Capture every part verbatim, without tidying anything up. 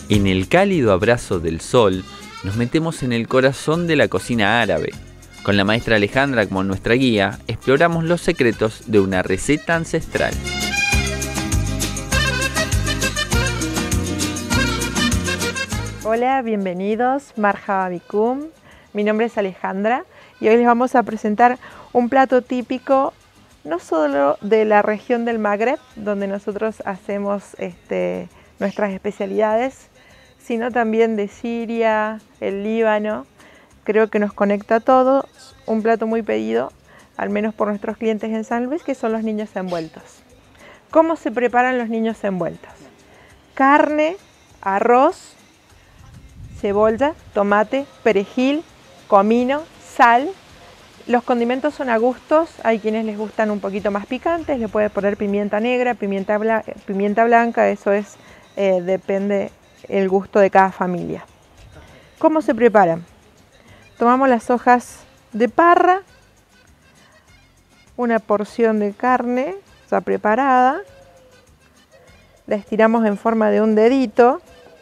En el cálido abrazo del sol, nos metemos en el corazón de la cocina árabe. Con la maestra Alejandra como nuestra guía, exploramos los secretos de una receta ancestral. Hola, bienvenidos, Marhaba bikum. Mi nombre es Alejandra y hoy les vamos a presentar un plato típico no solo de la región del Magreb, donde nosotros hacemos este, nuestras especialidades, sino también de Siria, el Líbano. Creo que nos conecta a todos, un plato muy pedido, al menos por nuestros clientes en San Luis, que son los niños envueltos. ¿Cómo se preparan los niños envueltos? Carne, arroz, cebolla, tomate, perejil, comino, sal. Los condimentos son a gustos, hay quienes les gustan un poquito más picantes, le puede poner pimienta negra, pimienta, bla pimienta blanca, eso es, eh, depende el gusto de cada familia. ¿Cómo se preparan? Tomamos las hojas de parra, una porción de carne ya preparada, la estiramos en forma de un dedito,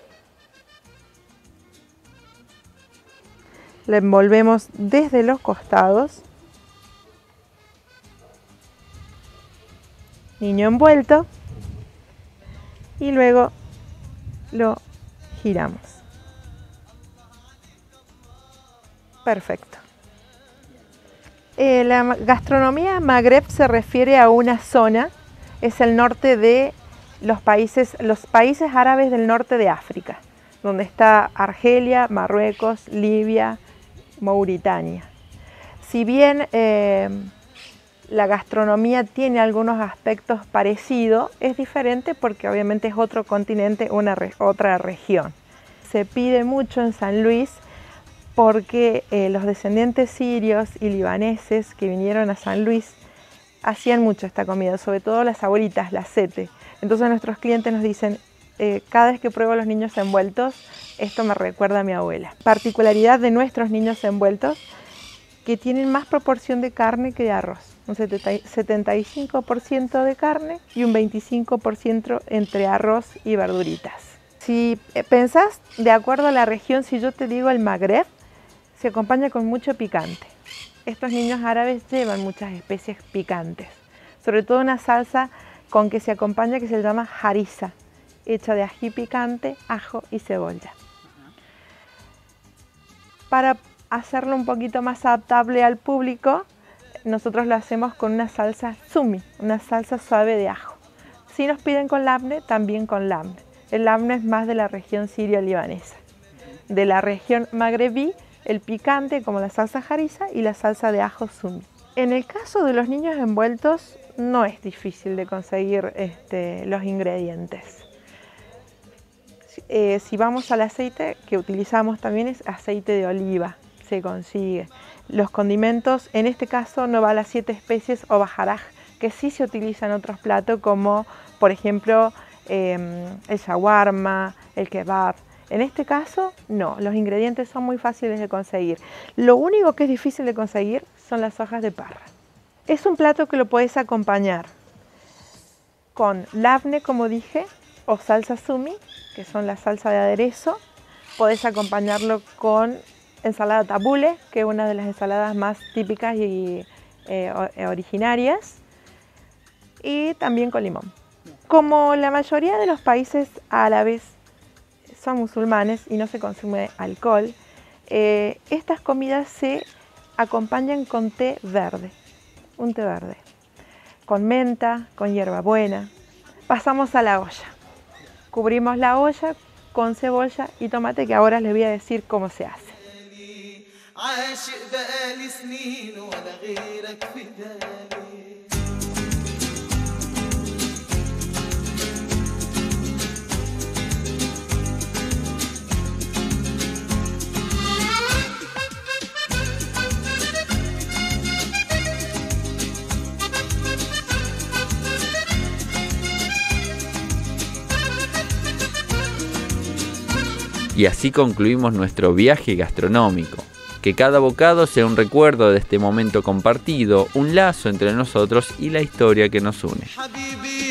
la envolvemos desde los costados, niño envuelto, y luego lo giramos. Perfecto. Eh, la gastronomía Magreb se refiere a una zona, es el norte de los países, los países árabes del norte de África, donde está Argelia, Marruecos, Libia, Mauritania. Si bien eh, la gastronomía tiene algunos aspectos parecidos, es diferente porque obviamente es otro continente, una re otra región. Se pide mucho en San Luis porque eh, los descendientes sirios y libaneses que vinieron a San Luis hacían mucho esta comida, sobre todo las abuelitas, la sete. Entonces nuestros clientes nos dicen, eh, cada vez que pruebo a los niños envueltos, esto me recuerda a mi abuela. Particularidad de nuestros niños envueltos, que tienen más proporción de carne que de arroz. Un setenta y cinco por ciento de carne y un veinticinco por ciento entre arroz y verduritas. Si pensás de acuerdo a la región, si yo te digo el Magreb, se acompaña con mucho picante. Estos niños árabes llevan muchas especies picantes, sobre todo una salsa con que se acompaña que se llama harissa, hecha de ají picante, ajo y cebolla. Para hacerlo un poquito más adaptable al público, nosotros lo hacemos con una salsa sumi, una salsa suave de ajo. Si nos piden con labne, también con labne. El labne es más de la región sirio-libanesa. De la región magrebí, el picante como la salsa harissa y la salsa de ajo sumi. En el caso de los niños envueltos, no es difícil de conseguir este, los ingredientes. Eh, si vamos al aceite que utilizamos también es aceite de oliva, se consigue. Los condimentos, en este caso no va a las siete especies o baharaj, que sí se utiliza en otros platos como por ejemplo eh, el shawarma, el kebab. En este caso no, los ingredientes son muy fáciles de conseguir. Lo único que es difícil de conseguir son las hojas de parra. Es un plato que lo puedes acompañar con labne, como dije, o salsa sumi, que son la salsa de aderezo. Podés acompañarlo con ensalada tabule, que es una de las ensaladas más típicas y eh, originarias, y también con limón. Como la mayoría de los países árabes son musulmanes y no se consume alcohol, eh, estas comidas se acompañan con té verde, un té verde, con menta, con hierbabuena. Pasamos a la olla. Cubrimos la olla con cebolla y tomate, que ahora les voy a decir cómo se hace. Y así concluimos nuestro viaje gastronómico. Que cada bocado sea un recuerdo de este momento compartido, un lazo entre nosotros y la historia que nos une.